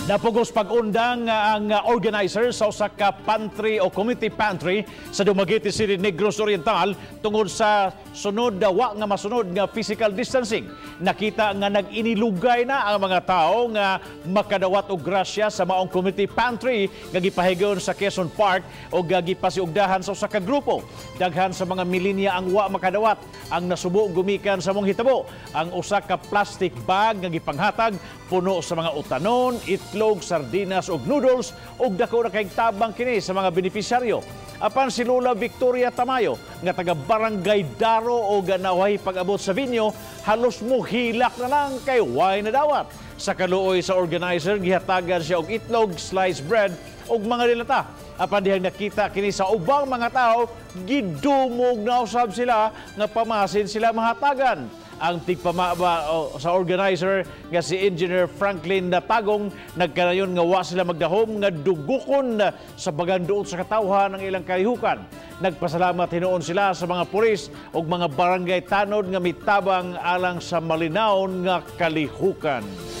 Napugos pag-undang ang organizer sa usa ka pantry o community pantry sa Dumaguete City, Negros Oriental tungod sa sunod wa nga masunod nga physical distancing. Nakita nga nag-inilugay na ang mga tao nga makadawat og grasya sa maong community pantry nga gipahigayon sa Quezon Park o gipasiugdahan sa usa ka grupo. Daghan sa mga milenya ang wa makadawat. Ang nasubo gumikan sa mong hitabo ang usa ka plastic bag nga gipanghatag puno sa mga utanon, itlog, sardinas ug noodles ug dako na kay tabang kini sa mga benepisyaryo. Apan si Lola Victoria Tamayo nga taga Barangay Daro o ganaway pag-abot sa Vinyo, halos mo hilak na lang kay way na dawat. Sa kaluoy sa organizer gihatagan siya og itlog, sliced bread ug mga dilata. Apan dihang nakita kini sa ubang mga tao, gidumog na usab sila nga pamasin sila mahatagan. Ang tigpamaba sa organizer nga si Engineer Franklin Natagong nagkanayon nga wa sila magdahom nga dugukon sa baganduot sa katawhan ng ilang kalihukan. Nagpasalamat hinuon sila sa mga pulis ug mga barangay tanod nga mitabang alang sa malinaw nga kalihukan.